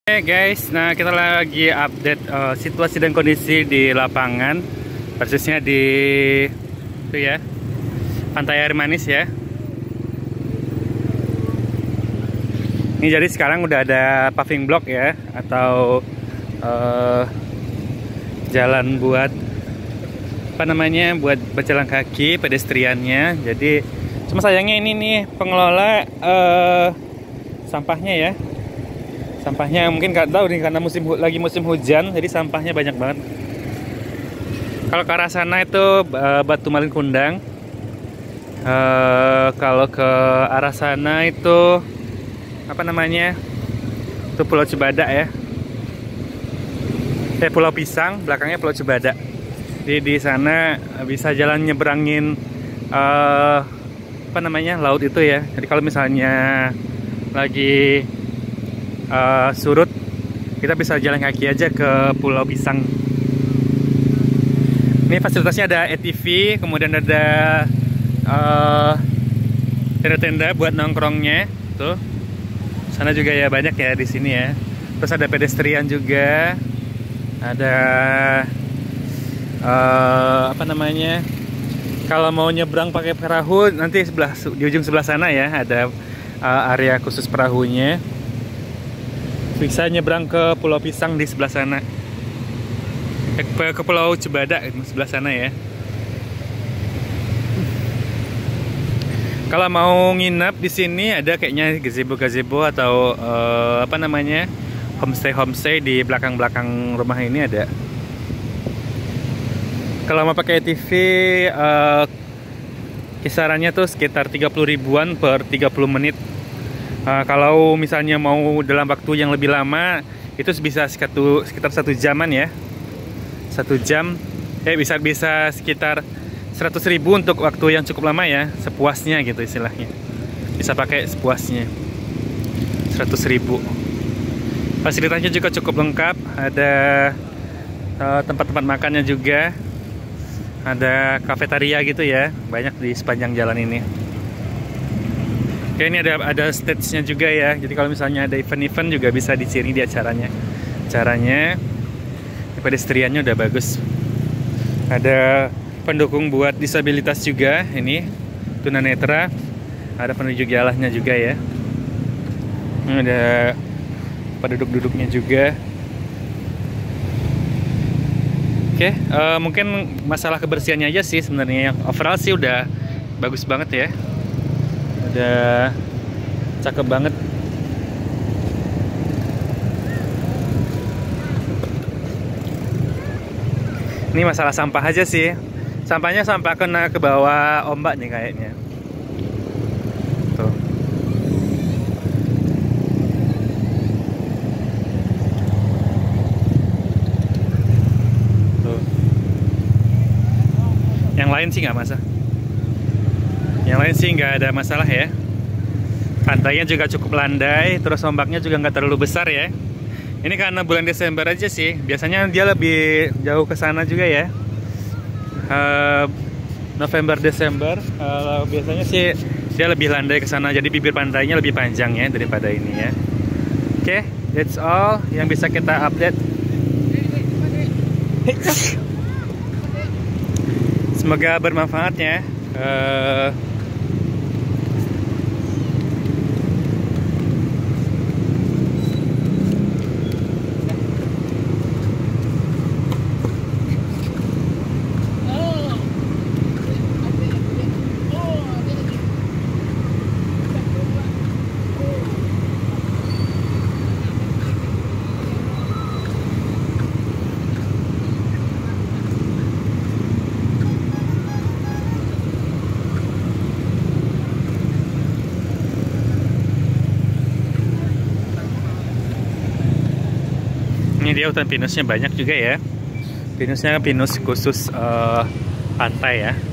Oke guys, nah kita lagi update situasi dan kondisi di lapangan, persisnya di itu ya, Pantai Air Manis ya. Ini jadi sekarang udah ada paving block ya, atau jalan buat apa namanya, buat berjalan kaki pedestriannya. Jadi cuma sayangnya ini nih pengelola sampahnya ya. Sampahnya mungkin nggak tahu nih, karena lagi musim hujan, jadi sampahnya banyak banget. Kalau ke arah sana itu Batu Malin Kundang. Kalau ke arah sana itu apa namanya? Itu Pulau Cibadak ya. Pulau Pisang, belakangnya Pulau Cibadak. Jadi di sana bisa jalan nyeberangin apa namanya, laut itu ya. Jadi kalau misalnya lagi surut, kita bisa jalan kaki aja ke Pulau Pisang. Ini fasilitasnya ada ATV, kemudian ada tenda-tenda buat nongkrongnya. Tuh, sana juga ya banyak ya di sini ya. Terus ada pedestrian juga, ada apa namanya? Kalau mau nyebrang pakai perahu, nanti di ujung sebelah sana ya ada area khusus perahunya. Bisa nyebrang ke Pulau Pisang di sebelah sana, ke Pulau Cibadak di sebelah sana ya. Kalau mau nginep di sini ada kayaknya gazebo atau apa namanya, homestay di belakang rumah ini ada. Kalau mau pakai TV kisarannya tuh sekitar 30 ribuan per 30 menit. Kalau misalnya mau dalam waktu yang lebih lama, itu bisa sekitar 1 jaman ya. 1 jam bisa sekitar 100 ribu untuk waktu yang cukup lama ya, sepuasnya gitu istilahnya. Bisa pakai sepuasnya 100 ribu. Fasilitasnya juga cukup lengkap, ada tempat-tempat makannya juga, ada kafetaria gitu ya, banyak di sepanjang jalan ini. Oke, ini ada stage-nya juga ya. Jadi kalau misalnya ada event-event juga bisa diciri di acaranya. Pedestriannya udah bagus. Ada pendukung buat disabilitas juga, ini tunanetra. Ada penunjuk jalannya juga ya. Ini ada penduduk-duduknya juga. Oke, mungkin masalah kebersihannya aja sih sebenarnya. Overall sih udah bagus banget ya. Udah cakep banget. Ini masalah sampah aja sih. Sampahnya kena ke bawah ombak nih kayaknya. Tuh. Tuh. Yang lain sih nggak masalah. Yang lain sih nggak ada masalah ya. Pantainya juga cukup landai, terus ombaknya juga nggak terlalu besar ya. Ini karena bulan Desember aja sih. Biasanya dia lebih jauh ke sana juga ya. November, Desember, biasanya sih dia lebih landai ke sana. Jadi bibir pantainya lebih panjang ya daripada ini ya. Oke, that's all yang bisa kita update. Semoga bermanfaat ya. Ini dia hutan pinusnya banyak juga ya. Pinusnya pinus khusus pantai ya.